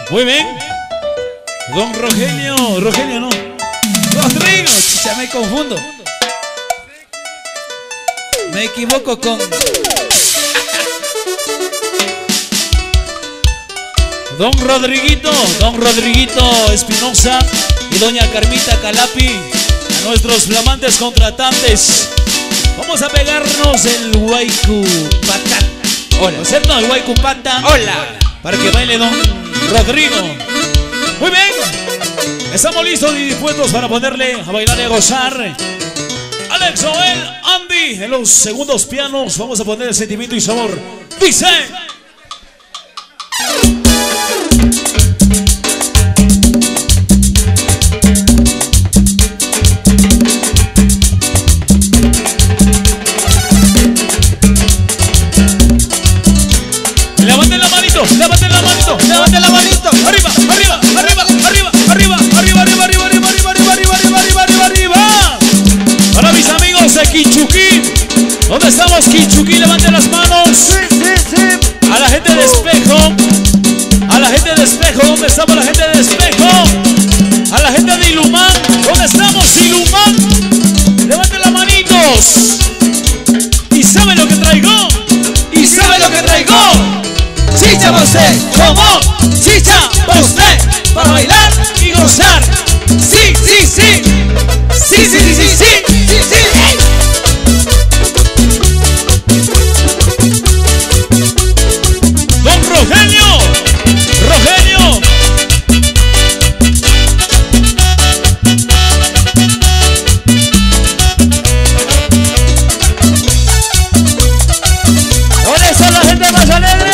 Muy bien. Don Rogelio no. Rodrigo, ya me confundo. Me equivoco con Don Rodriguito Espinosa y Doña Carmita Calapi, a nuestros flamantes contratantes. Vamos a pegarnos el Huaycu Pata. Hola, ¿cierto? El Huaycu Pata. Hola. Para que baile Don Rodrigo. Muy bien. Estamos listos y dispuestos para ponerle a bailar y a gozar. Alex Joel, Andy, en los segundos pianos. Vamos a poner el sentimiento y sabor. Dice. Levanten la manito, levanten la manito, levanten la manito. Arriba, arriba, arriba, arriba, arriba, arriba, arriba, arriba, arriba, arriba, arriba, arriba, arriba, arriba, arriba. Para mis amigos de Quichuquí, ¿dónde estamos, Quichuquí? Levanten las manos. Sí, sí, sí. A la gente de Espejo, a la gente de Espejo, ¿dónde estamos la gente de Espejo? A la gente de Ilumán, ¿dónde estamos, Ilumán? Levanten las manitos. ¿Y sabe lo que traigo? ¿Y sabe lo que traigo? Chicha pa' usted, como chicha pa' usted, para bailar y gozar. Sí, sí, sí. Sí, sí, sí, sí, sí, sí, sí. Don Rogelio. ¿Dónde está la gente más alegre?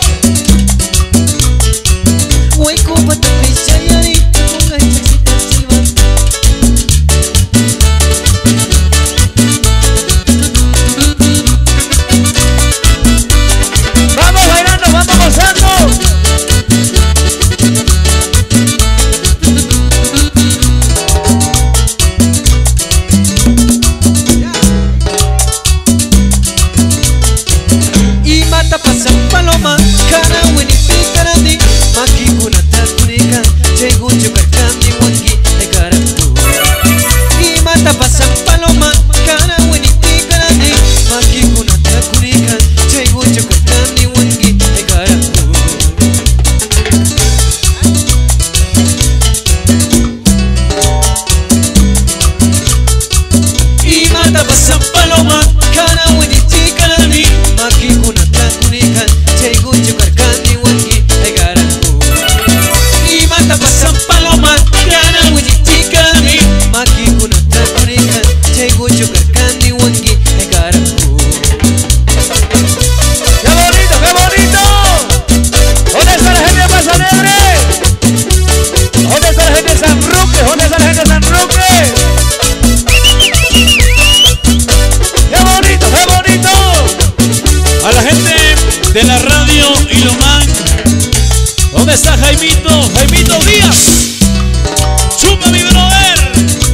De la radio Ilumán, ¿dónde está Jaimito? Jaimito Díaz. Chupa mi brother.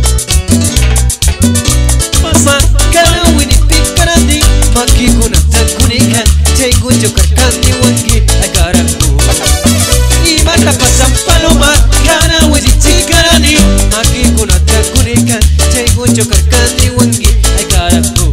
Mama kana wini pikarandi maki kuna takunika tengo yo karkandi wangi agaraku imata pasam paloma kana wini pikarandi maki kuna takunika tengo yo karkandi wangi agaraku.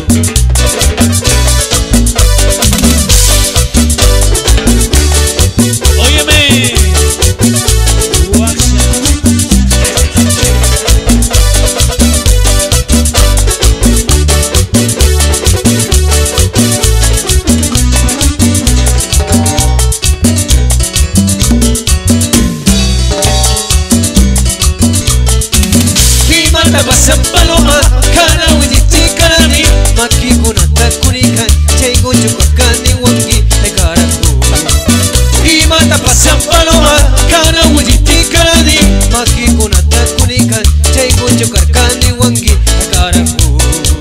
Pasam paloma kana widiti karani maki kuna takunika tengo yo karkandi wangi agaraku imata pasam paloma kana widiti karani maki kuna takunika tengo yo karkandi wangi agaraku.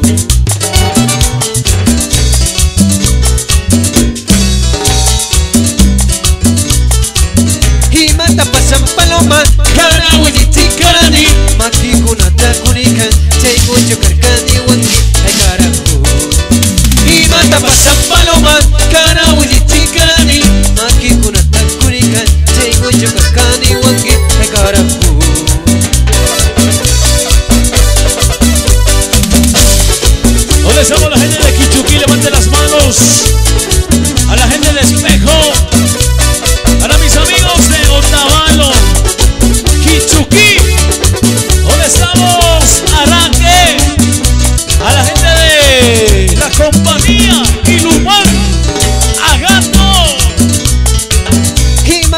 Imata pasam paloma kana widiti karani maki kuna takunika tengo yo karkandi wangi agaraku imata pasam paloma kana widiti karani maki kuna takunika tengo yo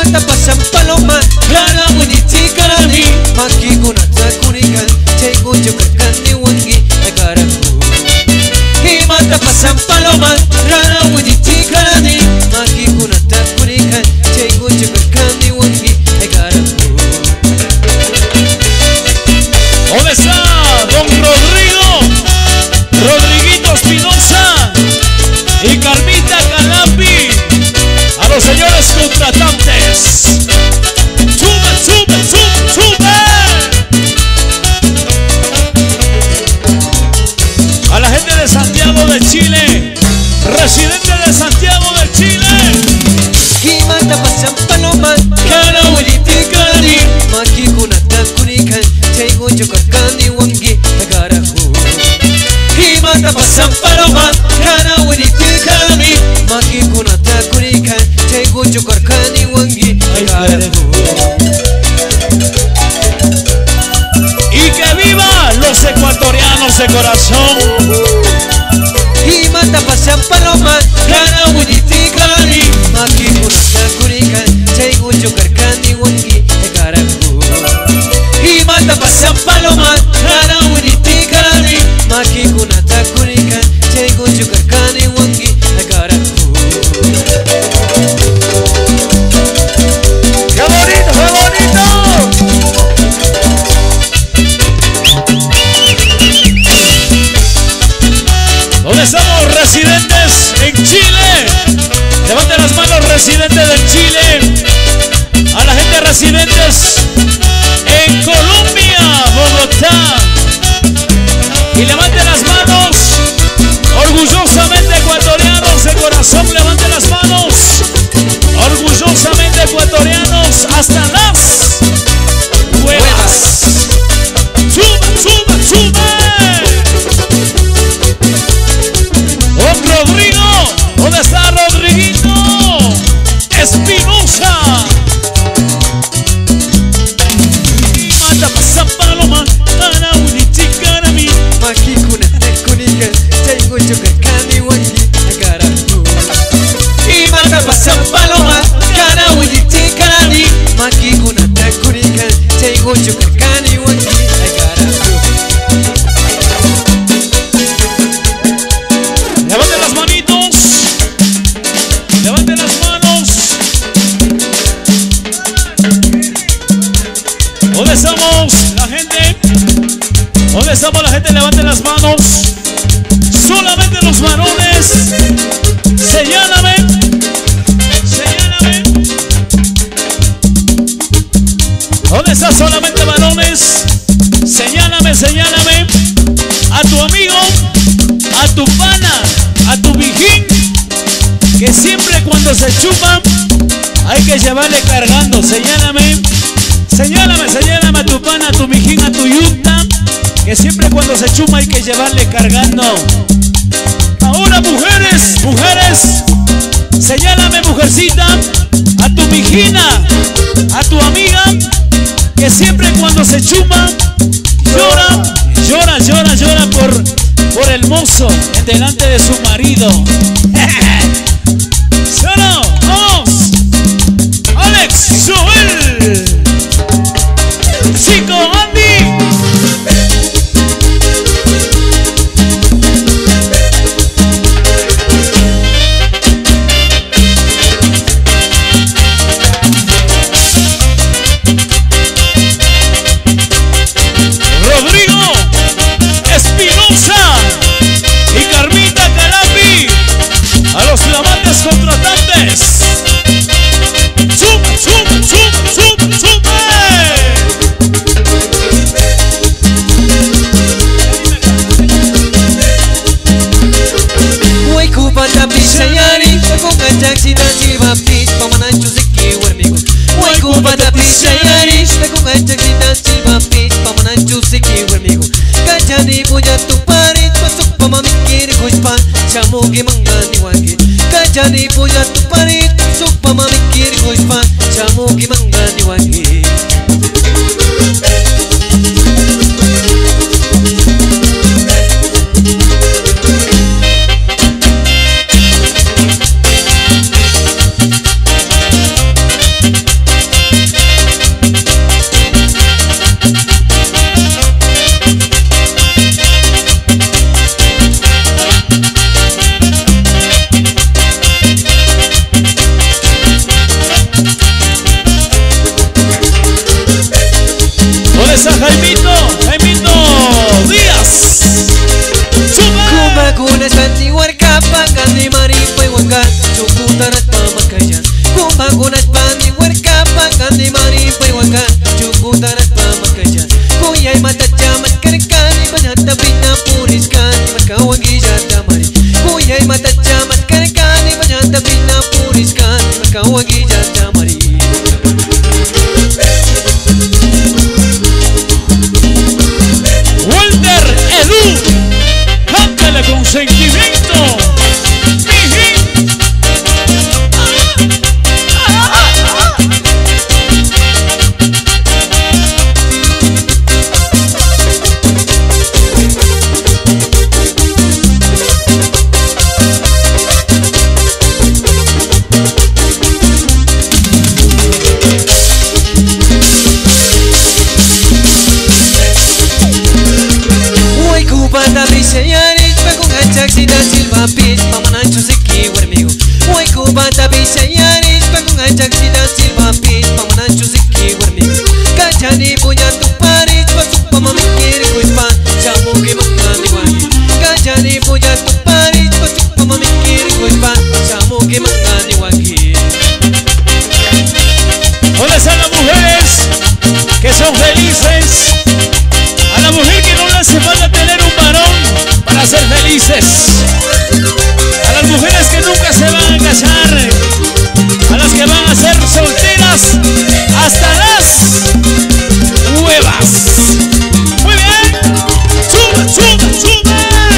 mata pasan paloma Clara winiti karani Maki gunata kunikan Tengo jokarkani wangi Agaraku Mata pasan paloma Clara winiti karani Maki gunata kunikan Tengo jokarkani wangi Agaraku. ¿Dónde está don Rodriguito Espinosa y Carmita Calambi? A los señores contratantes. ¡Sube, sube, sube, sube! A la gente de Santiago de Chile, residente de Santiago de Chile. Y mata pasan paloma Cara winiti karani Maki gunata kunikan Tengo jokarkani wangi Agaraku. Y mata pasan paloma Cara winiti karani Maki gunata kunikan Tengo jokarkani wangi Agaraku. Y que viva los ecuatorianos de corazón. Y mata pasan paloma Cara winiti karani Maki gunata kunikan Tengo jokarkani wangi Agaraku. Y mata pasan paloma Cara winiti karani Maki gunata kunikan Tengo jokarkani wangi Agaraku. ¡Qué bonito, qué bonito! ¿Dónde estamos, residentes en Chile? Levanten las manos, residentes de Chile. A la gente residentes en Colombia, Bogotá. Y levanten las manos, orgullosamente ecuatorianos de corazón. Levanten las manos, orgullosamente ecuatorianos hasta las huevas. ¡Sube, sube, sube! ¡Don Rodrigo! ¿Dónde está Rodriguito Espinosa? Y mata pasan paloma Cara winiti karani Maki gunata kunikan Tengo jokarkani wangi Agaraku. Y mata pasan paloma Cara winiti karani Maki gunata kunikan Tengo jokarkani wangi Agaraku. Levanten las manitos. Levanten las manos. ¿Dónde estamos la gente? ¿Dónde estamos la gente? Levanten las manos. Solamente los varones. Señálame. Señálame. ¿Dónde están solamente varones? Señálame, señálame. A tu amigo, a tu pana, a tu vijín, que siempre cuando se chupa hay que llevarle cargando. Señálame, señálame, señálame a tu pana, a tu mijín, a tu yunta, que siempre cuando se chupa hay que llevarle cargando. Ahora mujeres, mujeres, señálame mujercita, a tu mijina, a tu amiga, que siempre cuando se chupa llora, llora, llora, llora por el mozo en delante de su marido. ¡Solo! ¡Vamos! ¡Alex! ¡Joel! ¡Chico Andy! Rodrigo Espinosa y Carmita Calambi, a los flamantes contratantes. ¡Sube, sube, sube, sube, sube! Way kubata pisayari Sakunga jaksi dansi baptis Pamanancho siki warmigo Way kubata pisayari Sakunga jaksi dansi baptis Pamanancho siki warmigo Kachani punya tu parit Pasuk pamamikir kushpan Chamugi mangani wangi Kachani punya tu parit Pasuk pamamikir kushpan Chamugi mangani wangi. wanga chukutarat pamakaya kuyay matachamat karkani banata bina puriskani makawagija tamari kuyay matachamat karkani banata bina puriskani makawagija tamari Walter Edu, cántale con sentimiento. Bata bisayarit pagong hajak sida silva pit pamanancho siki warmigo Uy kubata bisayarit pagong hajak sida silva pit pamanancho siki warmigo Kajani punya tuparit pasuk pamamikir kuispa chamugi mangani wagi Kajani punya tuparit pasuk pamamikir kuispa chamugi mangani wagi Hola a las mujeres que son felices, a la mujer que no le hace falta tener un varón para ser felices, a las mujeres que nunca se van a casar, a las que van a ser solteras hasta las huevas. Muy bien, sube, sube, sube.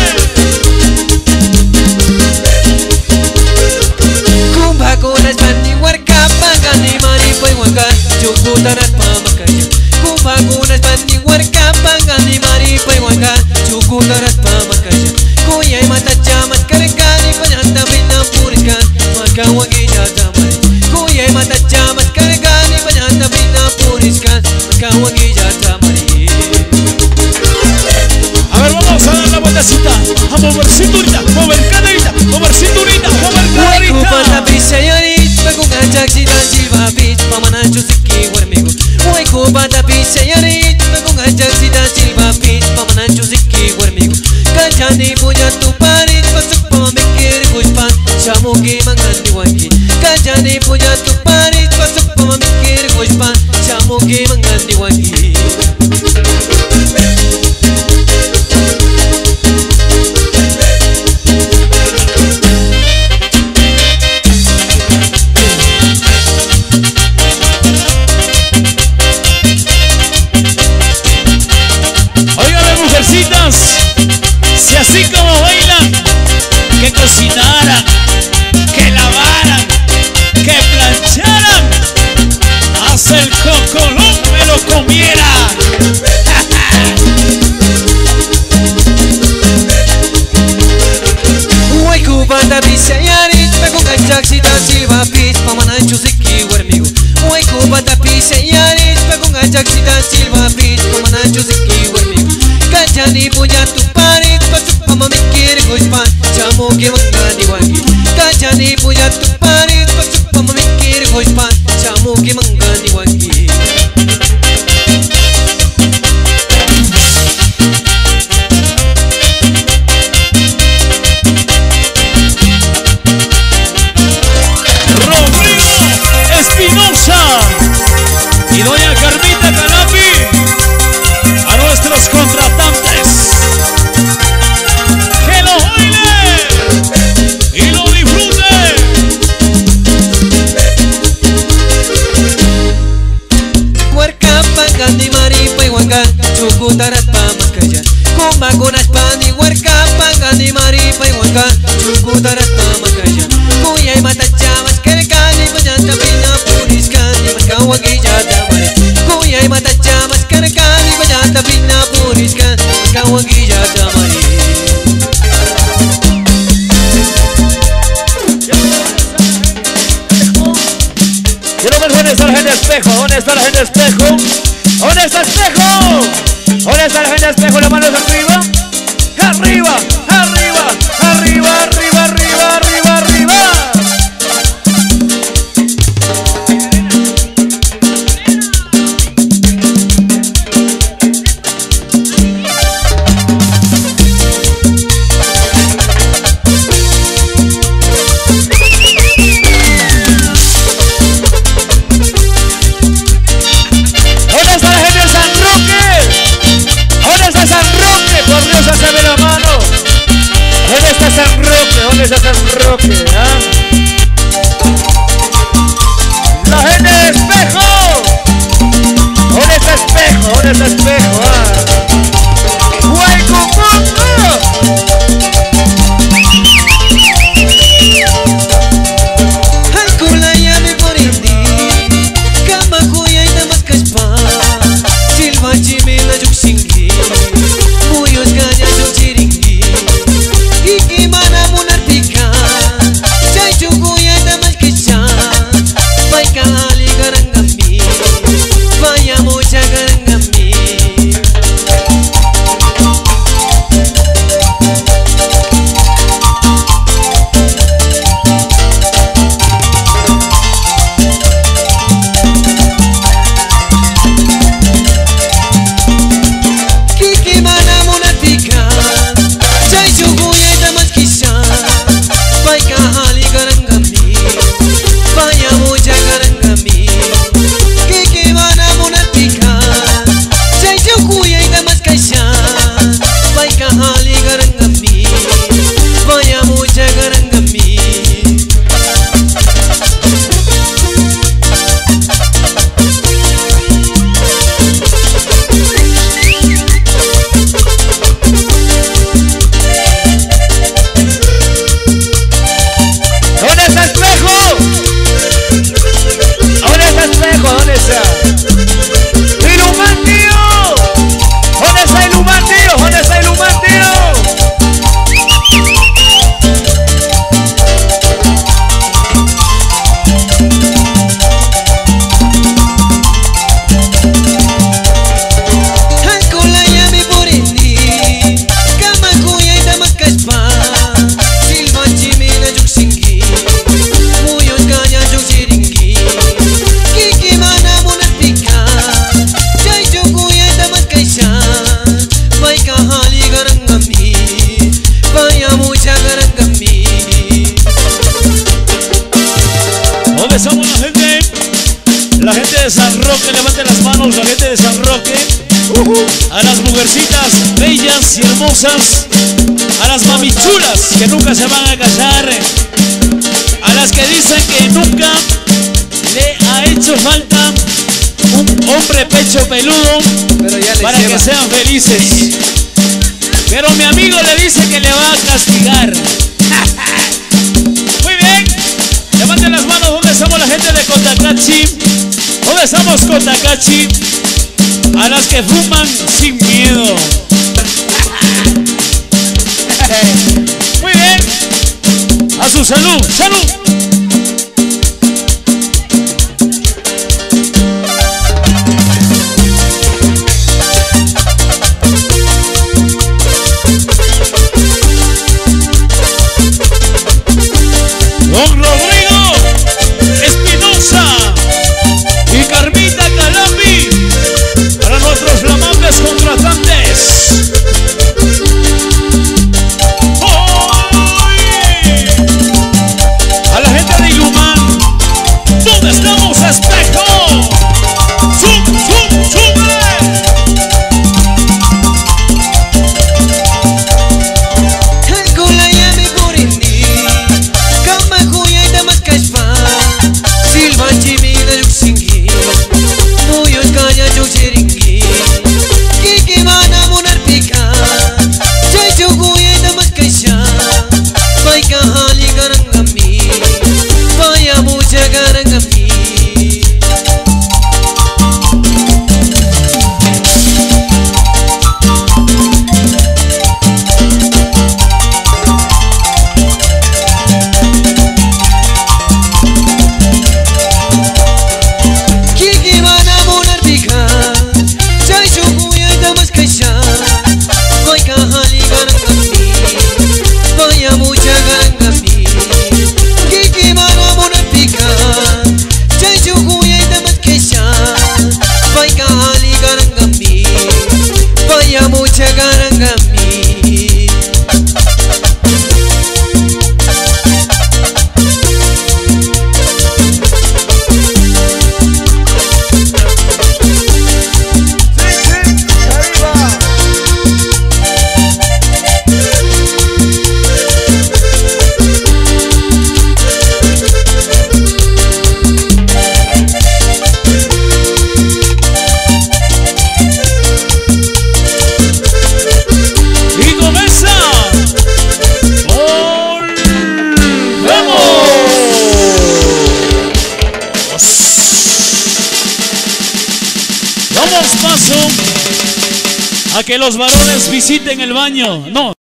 Kumba kunas bandi warka pagani mani pay wanga chukutarat pamakaya Kumba kunas bandi warka pagani mani pay wanga chukutarat pamakaya Kuyay matachamat karkani panyanta bina puriskan makawagija tamari Kuyay matachamat karkani panyanta bina puriskan makawagija tamari A ver, vamos a dar la vueltecita, a mover cinturita, mover caderita, mover cinturita, mover Kupata caderita. bisayarit pagong hajak sida silva pit pamanancho siki warmigo Uy kupata bisayarit pagong hajak sida silva pit pamanancho siki warmigo Kajani punya tuparit pasuk pamamikir kuispan chamugi mangani wagi Kajani punya tuparit pasuk pamamikir kuispan chamugi mangani wagi Óigame, mujercitas, si así como bailan, que cocinaran, que lavaran, que plancharan, hasta el cocolón me lo comiera. Uy kubata bisayarit pagong hajak sida silva pit pamanancho siki warmigo Uy kubata bisayarit pagong hajak sida silva pit pamanancho siki warmigo Kajani punya tuparit pasuk pamamikir kuispan chamugi mangani wagi Kajani punya tuparit pasuk pamamikir kuispan chamugi mangani wagi Rodrigo Espinosa y doña Carmita Canapi, a nuestros contratantes, que lo bailen y lo disfruten. Warka pagani mari pay wanga chukutarat pamakaya Kumba kunas bandi warka pagani mari pay wanga chukutarat pamakaya Kuyay matachamas karkani panyanta bina puriskani makawagija tamari Kuyay matachamas karkani panyanta bina puriskan makawagija tamari Quiero ver dónde está la gente de espejo, dónde está la gente de espejo, dónde está espejo, dónde está la gente de espejo, las manos arriba, arriba, arriba, arriba, arriba, arriba, arriba, arriba. gente de San Roque, levante las manos, la gente de San Roque. A las mujercitas bellas y hermosas, a las mamichulas que nunca se van a callar, a las que dicen que nunca le ha hecho falta un hombre pecho peludo para que sean felices. Pero mi amigo le dice que le va a castigar. Muy bien, levanten las manos. ¿Dónde estamos la gente de Cotacachi? ¿Dónde estamos, Cotacachi? A las que fuman sin miedo. Muy bien. A su salud. ¡Salud! Don Rodrigo Espinosa y Carmita Calambi, para nuestros flamantes contratantes. ¡Oy! A la gente de Ilumán, ¿dónde estamos, espejo? ¡Zum, zum, sube! A que los varones visiten el baño. No,